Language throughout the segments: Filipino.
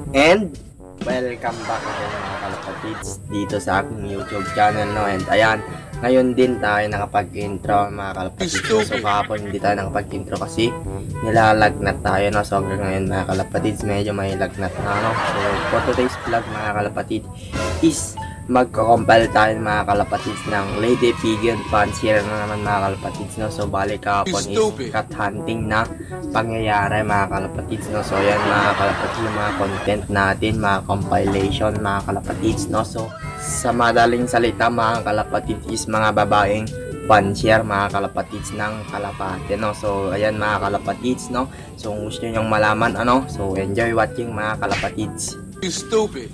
And welcome back again mga kalapatids dito sa aking YouTube channel, no? And ayan, ngayon din tayo nakapag-intro mga kalapatids. So kahapon hindi tayo nakapag-intro kasi nilalagnat tayo, no? So hanggang ngayon mga kalapatids medyo may lagnat na, no? So for today's vlog mga kalapatids is magko-compile tayo mga kalapatids ng Lady Pigeon Fancier na naman mga kalapatids, no? So balik kahapon is cat hunting na pangyayari mga kalapatids, no? So yan mga kalapatids yung mga content natin, mga compilation mga kalapatids, no? So sa madaling salita mga kalapatids is mga babaeng fancier mga kalapatids ng kalapate, no? So ayan mga kalapatids, no? So kung gusto nyo malaman ano, so enjoy watching mga kalapatids. Stupid.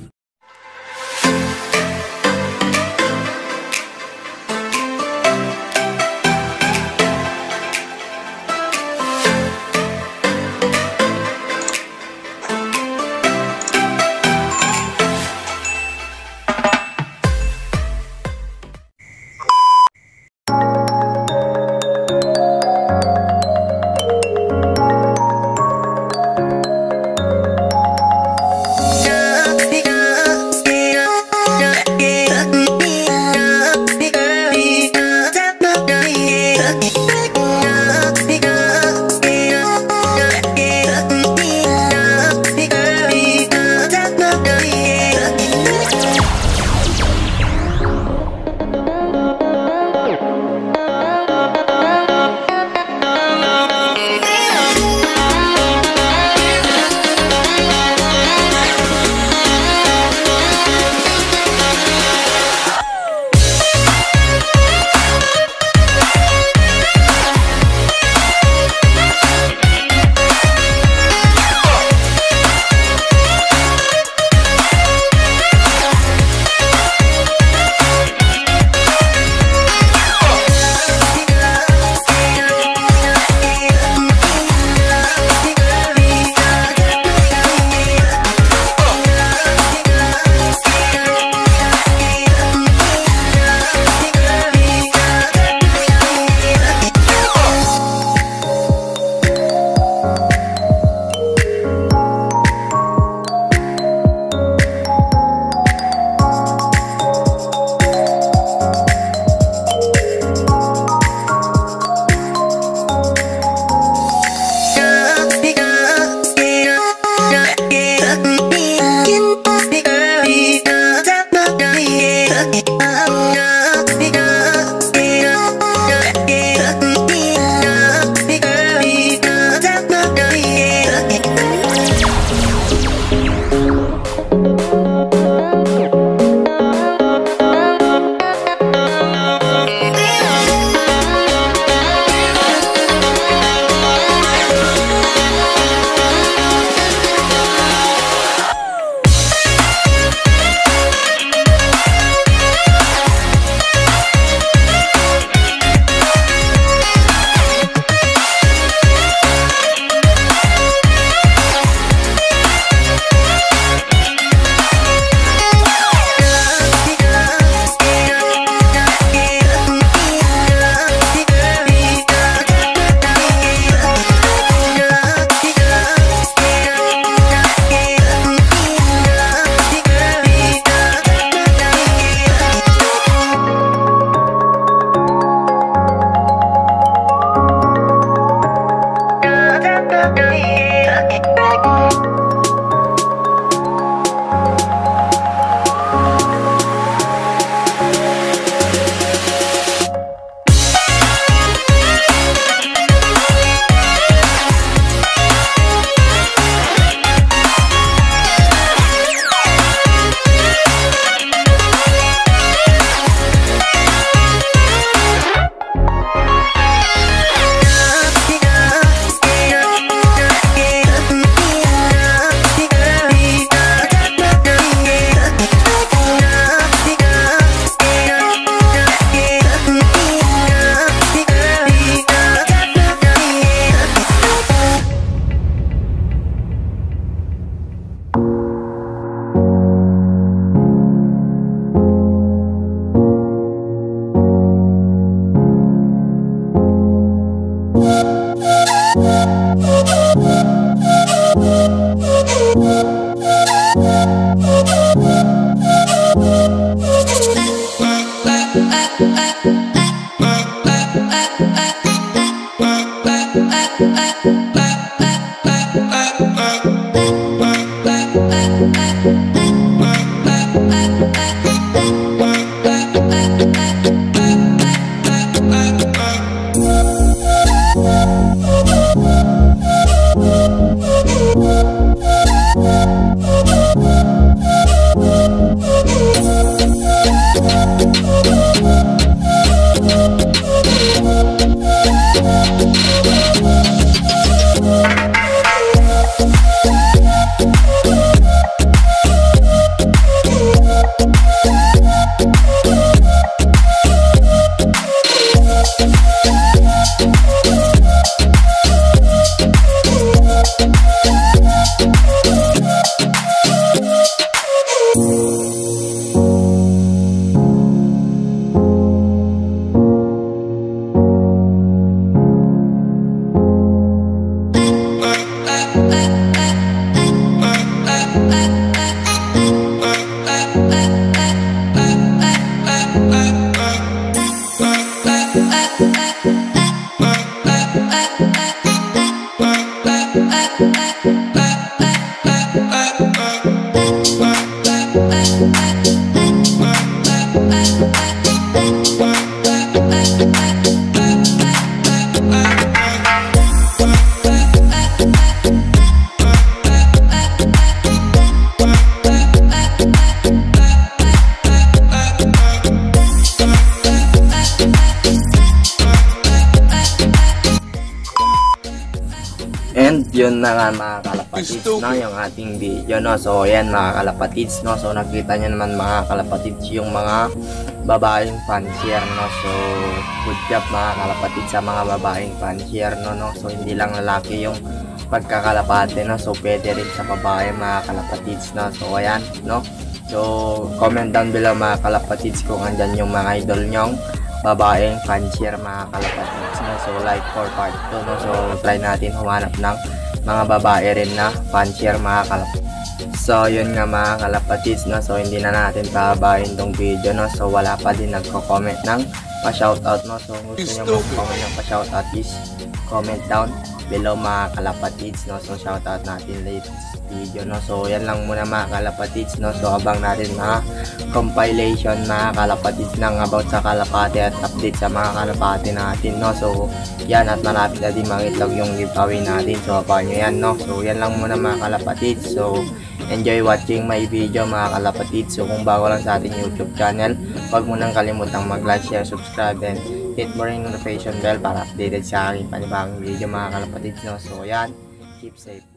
And yun na nga mga kalapatids, no, yung ating video, no. So ayan mga kalapatids, no. So nakita nyo naman mga kalapatids yung mga babaeng fancier, no. So good job mga kalapatids sa mga babaeng fancier, no. So hindi lang lalaki yung pagkakalapate, no. So pwede rin sa babae mga kalapatids, no. So ayan, no. So comment down below mga kalapatids kung andyan yung mga idol nyong babaeng fancier mga kalapatids, no. So like for part 2, no. So try natin humanap ng mga babae rin na fancier mga kalapatids. So yun nga mga kalapatids, no. So hindi na natin pahabain tong video, no. So wala pa din nagko-comment ng pa-shoutout, no. So gusto nyo mag-comment ng pa-shoutout is comment down below mga kalapatids, no. So shoutout natin latest video, no. So yan lang muna mga kalapatids, no. So abang natin mga compilation mga kalapatids ng about sa kalapate at update sa mga kalapate natin, no. So yan, at malapit na din mangitlog yung giveaway natin. So abangan nyo yan, no. So yan lang muna mga kalapatids. So enjoy watching my video mga kalapatids. So kung bago lang sa ating YouTube channel, huwag mo nang kalimutang mag-like, share, subscribe, and hit mo rin notification bell para updated sa aking panibagong video mga kalapatids, no. So yan, keep safe.